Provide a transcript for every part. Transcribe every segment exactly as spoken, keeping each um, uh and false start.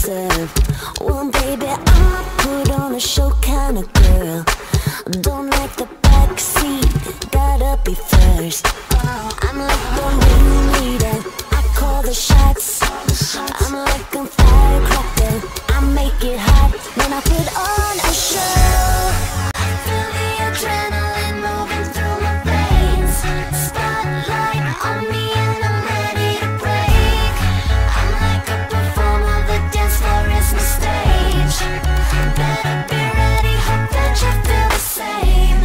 deserve. Well, baby, I'm a put on a show kind of girl. Don't like the back seat, gotta be first. I'm like the ringleader, I call the shots. I'm like a firecracker, I make it hot when I put on a show. Feel the adrenaline moving through my veins. Spotlight on me and I'm ready to break. I'm like a performer, the dance floor is my stage. Better be ready, hope that you feel the same.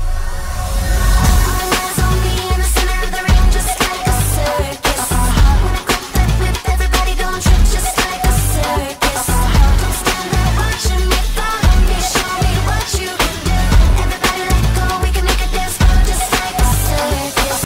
All eyes on me in the center of the ring, just like a circus. When I grab that whip, everybody don't trip, just like a circus. Don't stand there watching me, follow me, show me what you can do. Everybody let go, we can make a dance floor just like a circus.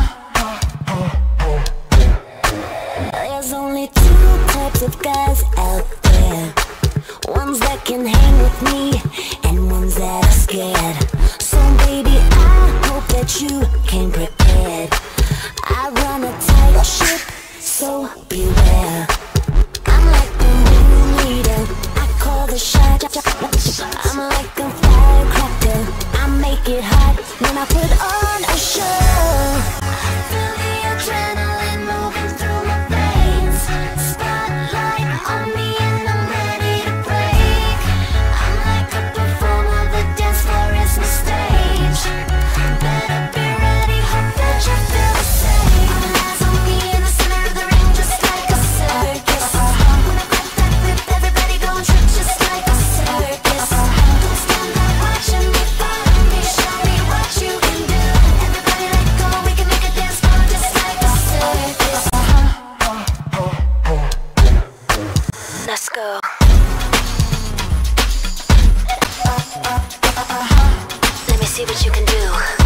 There's only two types of guys out there. Ones that can hang with me and ones that are scared. So baby, I hope that you came prepared. I run a tight ship, so beware. I'm like the ringleader, I call the shot. I'm like a firecracker, I make it hot when I put on a show. Feel the adrenaline moving through my veins. Spotlight on me and I'm ready to break. I'm like a performer, the dance floor is my stage. Better be ready, hope that you feel the same. All eyes on me in the center of the ring, just like a circus. When I grab that whip, everybody gon' trip, just like a circus. Don't stand there watching me, follow me, show me what you can do. Everybody let go, we can make a dance floor just like a circus. Let's go. Let me see what you can do.